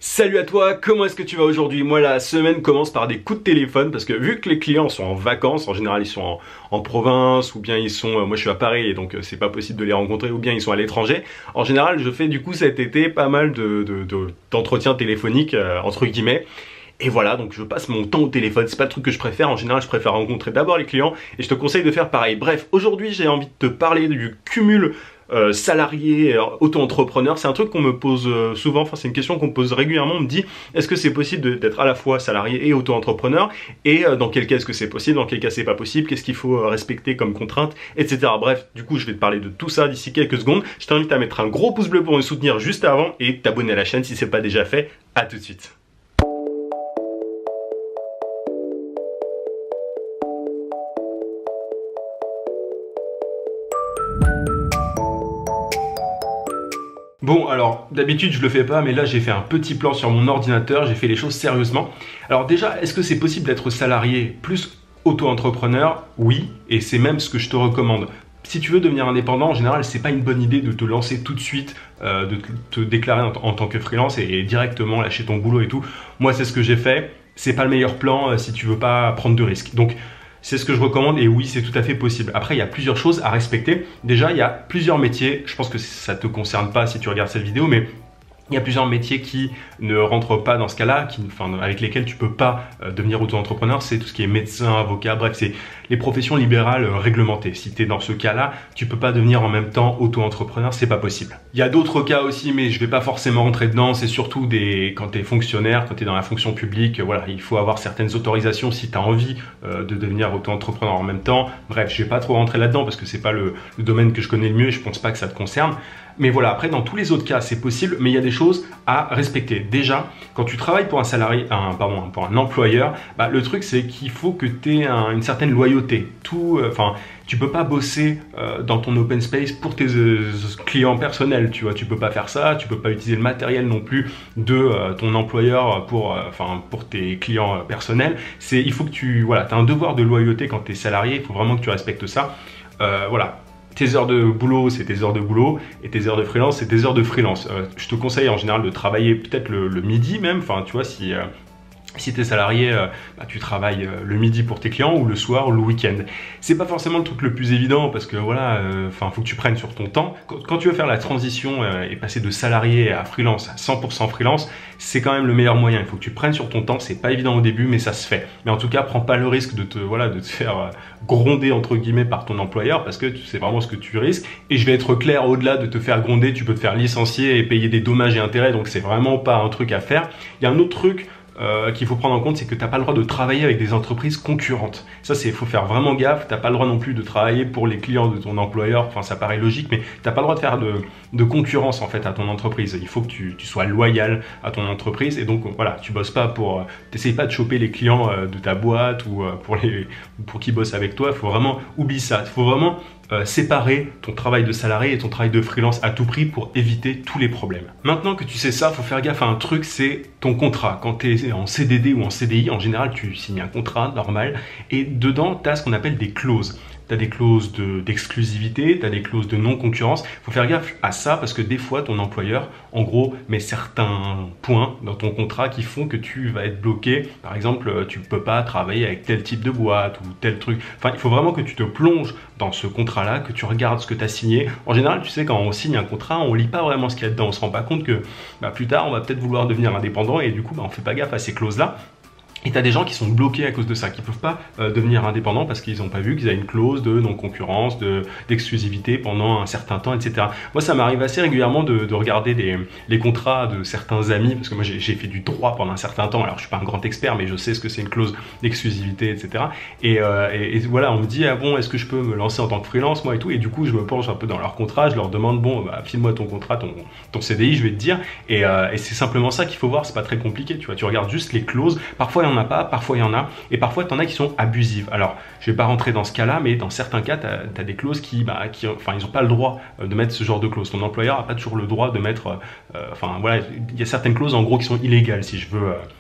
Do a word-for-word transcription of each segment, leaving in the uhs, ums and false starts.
Salut à toi, comment est-ce que tu vas aujourd'hui? Moi la semaine commence par des coups de téléphone parce que vu que les clients sont en vacances, en général ils sont en, en province ou bien ils sont, euh, moi je suis à Paris et donc euh, c'est pas possible de les rencontrer, ou bien ils sont à l'étranger. En général je fais du coup cet été pas mal de, de, de, d'entretiens téléphoniques euh, entre guillemets. Et voilà, donc je passe mon temps au téléphone, c'est pas le truc que je préfère, en général je préfère rencontrer d'abord les clients et je te conseille de faire pareil. Bref, aujourd'hui j'ai envie de te parler du cumul euh, salarié, euh, auto-entrepreneur. C'est un truc qu'on me pose euh, souvent, enfin c'est une question qu'on me pose régulièrement, on me dit est-ce que c'est possible d'être à la fois salarié et auto-entrepreneur, et euh, dans quel cas est-ce que c'est possible, dans quel cas c'est pas possible, qu'est-ce qu'il faut euh, respecter comme contrainte, et cetera. Bref, du coup je vais te parler de tout ça d'ici quelques secondes. Je t'invite à mettre un gros pouce bleu pour me soutenir juste avant et t'abonner à la chaîne si c'est pas déjà fait. À tout de suite. Bon, alors d'habitude je le fais pas, mais là j'ai fait un petit plan sur mon ordinateur, j'ai fait les choses sérieusement. Alors déjà, est-ce que c'est possible d'être salarié plus auto-entrepreneur? Oui, et c'est même ce que je te recommande. Si tu veux devenir indépendant, en général, c'est pas une bonne idée de te lancer tout de suite, euh, de te déclarer en, en tant que freelance et, et directement lâcher ton boulot et tout. Moi, c'est ce que j'ai fait. C'est pas le meilleur plan euh, si tu veux pas prendre de risques. Donc, c'est ce que je recommande et oui, c'est tout à fait possible. Après, il y a plusieurs choses à respecter. Déjà, il y a plusieurs métiers. Je pense que ça ne te concerne pas si tu regardes cette vidéo, mais il y a plusieurs métiers qui ne rentrent pas dans ce cas-là, enfin, avec lesquels tu peux pas euh, devenir auto-entrepreneur. C'est tout ce qui est médecin, avocat, bref, c'est les professions libérales euh, réglementées. Si tu es dans ce cas-là, tu peux pas devenir en même temps auto-entrepreneur, c'est pas possible. Il y a d'autres cas aussi, mais je vais pas forcément rentrer dedans. C'est surtout des quand tu es fonctionnaire, quand tu es dans la fonction publique, euh, voilà, il faut avoir certaines autorisations si tu as envie euh, de devenir auto-entrepreneur en même temps. Bref, je vais pas trop rentrer là-dedans parce que c'est pas le, le domaine que je connais le mieux et je pense pas que ça te concerne. Mais voilà, après dans tous les autres cas c'est possible, mais il y a des choses à respecter. Déjà, quand tu travailles pour un salarié, un, pardon, pour un employeur, bah, le truc c'est qu'il faut que tu aies un, une certaine loyauté. Tout, enfin, euh, tu peux pas bosser euh, dans ton open space pour tes euh, clients personnels, tu vois, tu peux pas faire ça, tu peux pas utiliser le matériel non plus de euh, ton employeur pour, euh, enfin, pour tes clients euh, personnels. C'est, il faut que tu, voilà, tu as un devoir de loyauté quand tu es salarié, il faut vraiment que tu respectes ça. Euh, voilà. Tes heures de boulot, c'est tes heures de boulot, et tes heures de freelance, c'est tes heures de freelance. Euh, je te conseille en général de travailler peut-être le, le midi même, enfin tu vois, si... Euh, Si tu es salarié, euh, bah, tu travailles euh, le midi pour tes clients ou le soir ou le week-end. C'est pas forcément le truc le plus évident parce que voilà, enfin, euh, faut que tu prennes sur ton temps. Quand, quand tu veux faire la transition euh, et passer de salarié à freelance, à cent pour cent freelance, c'est quand même le meilleur moyen. Il faut que tu prennes sur ton temps. C'est pas évident au début, mais ça se fait. Mais en tout cas, prends pas le risque de te, voilà, de te faire euh, gronder entre guillemets par ton employeur parce que c'est vraiment ce que tu risques. Et je vais être clair, au-delà de te faire gronder, tu peux te faire licencier et payer des dommages et intérêts. Donc c'est vraiment pas un truc à faire. Il y a un autre truc Euh, qu'il faut prendre en compte, c'est que tu n'as pas le droit de travailler avec des entreprises concurrentes. Ça, c'est, faut faire vraiment gaffe. Tu n'as pas le droit non plus de travailler pour les clients de ton employeur. Enfin, ça paraît logique, mais tu n'as pas le droit de faire de, de concurrence en fait à ton entreprise. Il faut que tu, tu sois loyal à ton entreprise et donc voilà, tu bosses pas pour, euh, t'essayes pas de choper les clients euh, de ta boîte ou euh, pour les, pour qui bossent avec toi. Il faut vraiment oublier ça. Il faut vraiment Euh, séparer ton travail de salarié et ton travail de freelance à tout prix pour éviter tous les problèmes. Maintenant que tu sais ça, il faut faire gaffe à un truc, c'est ton contrat. Quand tu es en C D D ou en C D I, en général, tu signes un contrat normal et dedans, tu as ce qu'on appelle des clauses. Tu as des clauses d'exclusivité, de, tu as des clauses de non-concurrence. Il faut faire gaffe à ça parce que des fois, ton employeur, en gros, met certains points dans ton contrat qui font que tu vas être bloqué. Par exemple, tu ne peux pas travailler avec tel type de boîte ou tel truc. Enfin, il faut vraiment que tu te plonges dans ce contrat-là, que tu regardes ce que tu as signé. En général, tu sais, quand on signe un contrat, on ne lit pas vraiment ce qu'il y a dedans. On ne se rend pas compte que bah, plus tard, on va peut-être vouloir devenir indépendant et du coup, bah, on ne fait pas gaffe à ces clauses-là. Et tu as des gens qui sont bloqués à cause de ça, qui ne peuvent pas euh, devenir indépendants parce qu'ils n'ont pas vu qu'ils avaient une clause de non-concurrence, d'exclusivité pendant un certain temps, et cetera. Moi, ça m'arrive assez régulièrement de, de regarder des, les contrats de certains amis, parce que moi, j'ai fait du droit pendant un certain temps. Alors, je ne suis pas un grand expert, mais je sais ce que c'est une clause d'exclusivité, et cetera. Et, euh, et, et voilà, on me dit, ah bon, est-ce que je peux me lancer en tant que freelance, moi et tout. Et du coup, je me penche un peu dans leur contrat, je leur demande, bon, bah, file-moi ton contrat, ton, ton C D I, je vais te dire. Et, euh, et c'est simplement ça qu'il faut voir, c'est pas très compliqué, tu vois. Tu regardes juste les clauses. Parfois, il y en a pas, parfois il y en a, et parfois tu en as qui sont abusives. Alors, je vais pas rentrer dans ce cas-là, mais dans certains cas, tu as, as des clauses qui, bah, qui enfin, ils n'ont pas le droit de mettre ce genre de clause. Ton employeur n'a pas toujours le droit de mettre, euh, enfin voilà, il y a certaines clauses en gros qui sont illégales, si je veux, euh,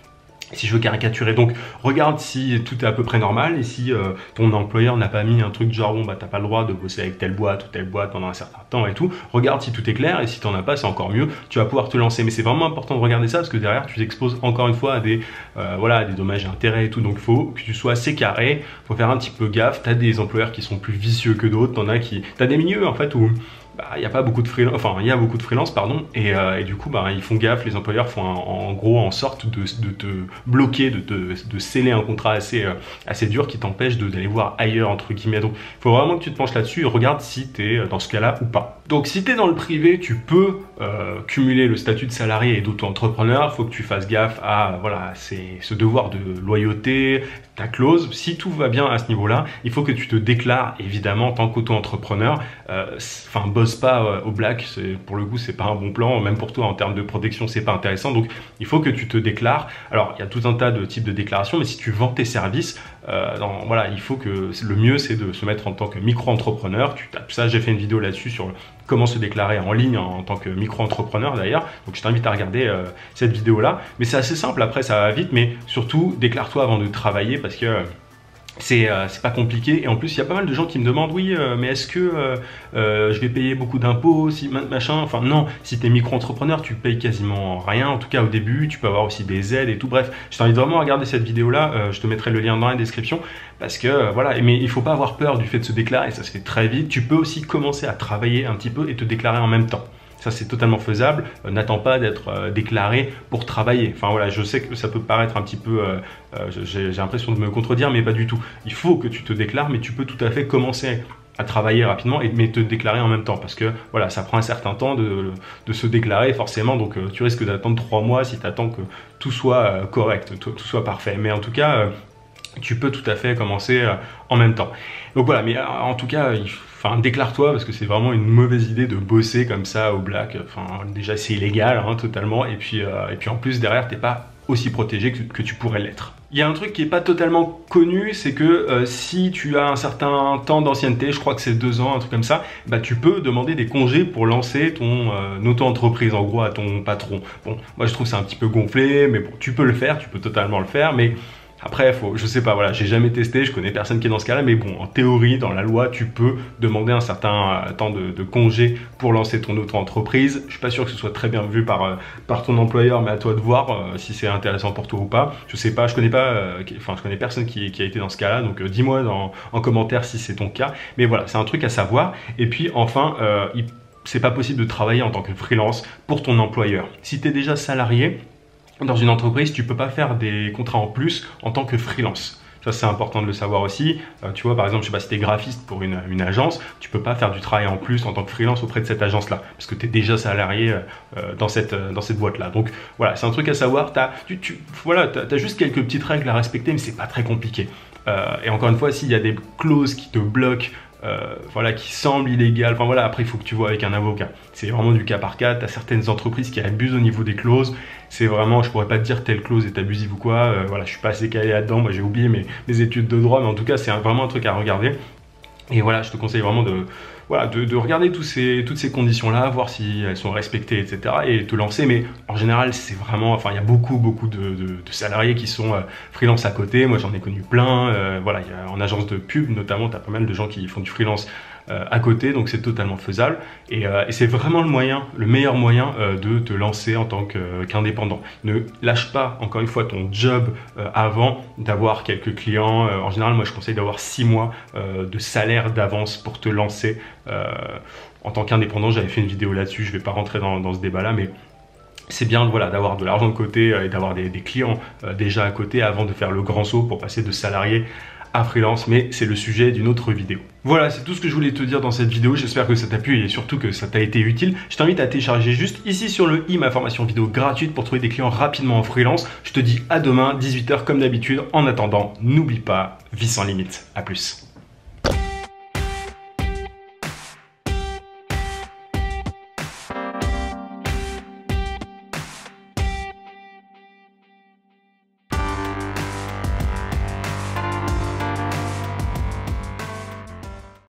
Si je veux caricaturer, donc regarde si tout est à peu près normal et si euh, ton employeur n'a pas mis un truc genre bon bah t'as pas le droit de bosser avec telle boîte ou telle boîte pendant un certain temps et tout, regarde si tout est clair et si t'en as pas c'est encore mieux, tu vas pouvoir te lancer. Mais c'est vraiment important de regarder ça parce que derrière tu t'exposes encore une fois à des, euh, voilà, à des dommages et intérêts et tout, donc il faut que tu sois assez carré, faut faire un petit peu gaffe. T'as des employeurs qui sont plus vicieux que d'autres, t'en as qui, t'as des milieux en fait où bah, il n'y a pas beaucoup de freelance, enfin il y a beaucoup de freelance pardon, et, euh, et du coup bah, ils font gaffe, les employeurs font un, en gros en sorte de, de te bloquer, de, de, de sceller un contrat assez, euh, assez dur qui t'empêche d'aller voir ailleurs entre guillemets. Donc il faut vraiment que tu te penches là-dessus et regarde si tu es dans ce cas-là ou pas. Donc si tu es dans le privé, tu peux euh, cumuler le statut de salarié et d'auto-entrepreneur, il faut que tu fasses gaffe à voilà, ce devoir de loyauté, ta clause. Si tout va bien à ce niveau-là, il faut que tu te déclares évidemment en tant qu'auto-entrepreneur. Enfin, euh, bosse pas euh, au black, pour le coup, c'est pas un bon plan, même pour toi en termes de protection, c'est pas intéressant. Donc, il faut que tu te déclares. Alors, il y a tout un tas de types de déclarations, mais si tu vends tes services, euh, dans, voilà, il faut que le mieux, c'est de se mettre en tant que micro-entrepreneur. Tu tapes ça, j'ai fait une vidéo là-dessus sur comment se déclarer en ligne en, en tant que micro-entrepreneur d'ailleurs. Donc, je t'invite à regarder euh, cette vidéo-là. Mais c'est assez simple. Après, ça va vite, mais surtout, déclare-toi avant de travailler parce que c'est euh, pas compliqué. Et en plus il y a pas mal de gens qui me demandent oui euh, mais est-ce que euh, euh, je vais payer beaucoup d'impôts si machin, enfin non, si tu es micro-entrepreneur tu payes quasiment rien, en tout cas au début. Tu peux avoir aussi des aides et tout. Bref, je t'invite vraiment à regarder cette vidéo là, euh, je te mettrai le lien dans la description parce que euh, voilà, mais il faut pas avoir peur du fait de se déclarer, ça se fait très vite. Tu peux aussi commencer à travailler un petit peu et te déclarer en même temps. Ça, c'est totalement faisable. Euh, N'attends pas d'être euh, déclaré pour travailler. Enfin voilà, je sais que ça peut paraître un petit peu, euh, euh, j'ai l'impression de me contredire, mais pas du tout. Il faut que tu te déclares, mais tu peux tout à fait commencer à travailler rapidement et mais te déclarer en même temps parce que voilà, ça prend un certain temps de, de se déclarer forcément. Donc euh, tu risques d'attendre trois mois si tu attends que tout soit euh, correct, tout, tout soit parfait. Mais en tout cas, euh, tu peux tout à fait commencer euh, en même temps. Donc voilà, mais euh, en tout cas, il faut Enfin, déclare-toi parce que c'est vraiment une mauvaise idée de bosser comme ça au black. Enfin, déjà c'est illégal hein, totalement. Et puis, euh, et puis en plus derrière t'es pas aussi protégé que, que tu pourrais l'être. Il y a un truc qui est pas totalement connu, c'est que euh, si tu as un certain temps d'ancienneté, je crois que c'est deux ans, un truc comme ça, bah tu peux demander des congés pour lancer ton euh, auto-entreprise en gros à ton patron. Bon, moi je trouve c'est un petit peu gonflé, mais bon, tu peux le faire, tu peux totalement le faire, mais après, faut, je sais pas, voilà, j'ai jamais testé, je connais personne qui est dans ce cas-là, mais bon, en théorie, dans la loi, tu peux demander un certain euh, temps de, de congé pour lancer ton auto-entreprise. Je suis pas sûr que ce soit très bien vu par, euh, par ton employeur, mais à toi de voir euh, si c'est intéressant pour toi ou pas. Je sais pas, je connais pas, euh, enfin, je connais personne qui, qui a été dans ce cas-là, donc euh, dis-moi en commentaire si c'est ton cas. Mais voilà, c'est un truc à savoir. Et puis, enfin, euh, c'est pas possible de travailler en tant que freelance pour ton employeur. Si tu es déjà salarié dans une entreprise, tu peux pas faire des contrats en plus en tant que freelance. Ça, c'est important de le savoir aussi. Euh, tu vois, par exemple, je sais pas si tu es graphiste pour une, une agence, tu peux pas faire du travail en plus en tant que freelance auprès de cette agence-là, parce que tu es déjà salarié euh, dans cette, euh, dans cette boîte-là. Donc voilà, c'est un truc à savoir. T'as, tu, tu, voilà, tu as, t'as juste quelques petites règles à respecter, mais c'est pas très compliqué. Euh, et encore une fois, s'il y a des clauses qui te bloquent, Euh, voilà, qui semble illégal, enfin voilà, après il faut que tu vois avec un avocat, c'est vraiment du cas par cas. Tu as certaines entreprises qui abusent au niveau des clauses, c'est vraiment, je pourrais pas te dire telle clause est abusive ou quoi, euh, voilà, je suis pas assez calé là-dedans, moi j'ai oublié mes, mes études de droit, mais en tout cas c'est un, vraiment un truc à regarder. Et voilà, je te conseille vraiment de, voilà, de, de regarder tous ces, toutes ces conditions-là, voir si elles sont respectées, et cetera. Et te lancer. Mais en général, c'est vraiment, enfin, il y a beaucoup, beaucoup de, de, de salariés qui sont euh, freelance à côté. Moi, j'en ai connu plein. Euh, voilà, il y a, en agence de pub, notamment, tu as pas mal de gens qui font du freelance euh, à côté. Donc, c'est totalement faisable. Et, euh, et c'est vraiment le moyen, le meilleur moyen euh, de te lancer en tant qu'indépendant. Ne lâche pas, encore une fois, ton job euh, avant d'avoir quelques clients. Euh, en général, moi, je conseille d'avoir six mois euh, de salaire d'avance pour te lancer. Euh, en tant qu'indépendant, j'avais fait une vidéo là-dessus, je ne vais pas rentrer dans, dans ce débat-là, mais c'est bien voilà, d'avoir de l'argent de côté et d'avoir des, des clients euh, déjà à côté avant de faire le grand saut pour passer de salarié à freelance, mais c'est le sujet d'une autre vidéo. Voilà, c'est tout ce que je voulais te dire dans cette vidéo. J'espère que ça t'a plu et surtout que ça t'a été utile. Je t'invite à télécharger juste ici sur le i ma formation vidéo gratuite pour trouver des clients rapidement en freelance. Je te dis à demain, dix-huit heures comme d'habitude. En attendant, n'oublie pas, vie sans limite. À plus.